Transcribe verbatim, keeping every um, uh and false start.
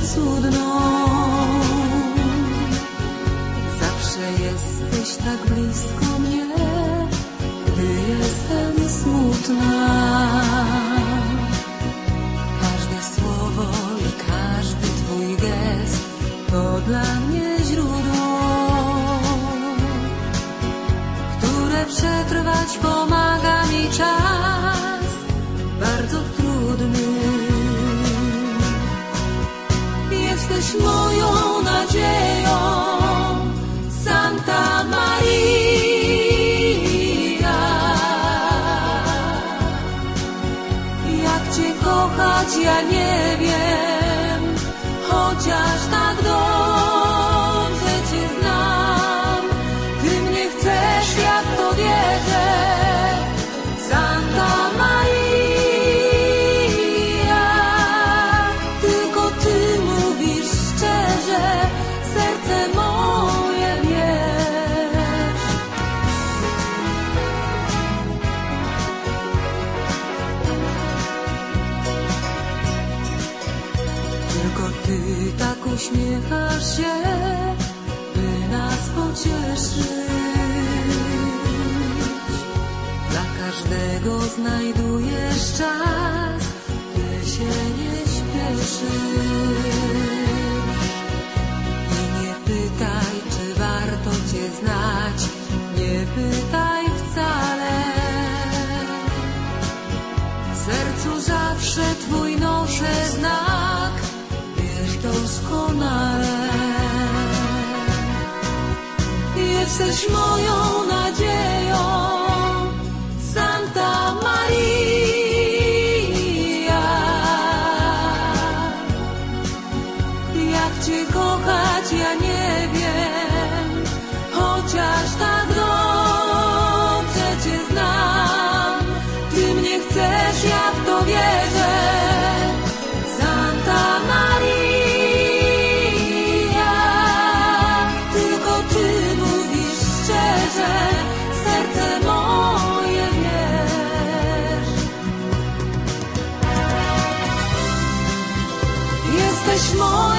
cudną. Zawsze jesteś tak blisko mnie, gdy jestem smutna. Każde słowo i każdy twój gest to dla mnie źródło, które przetrwać pomaga mi czas bardzo trudny. Jesteś moją nadzieją, Santa Maria. Jak Cię kochać, ja nie wiem, chociaż tak dobrze Cię znam. Ty mnie chcesz, jak to wierzę, Santa Maria. Tylko Ty mówisz szczerze, serce moje wiesz. Tylko Ty tak uśmiechasz się, by nas pocieszyć. Dla każdego znajdujesz czas, Ty się nie śpieszysz. I nie pytaj, czy warto Cię znać, nie pytaj wcale. W sercu zawsze Twój noszę znak, wiesz doskonale. Jesteś moją nadzieją, Santa Maria. Jak Cię kochać, ja nie wiem, chociaż tak dobrze Cię znam. Ty mnie chcesz, jak to wierzę, Santa Maria. Tylko Ty mówisz szczerze, serce moje wiesz. Jesteś moja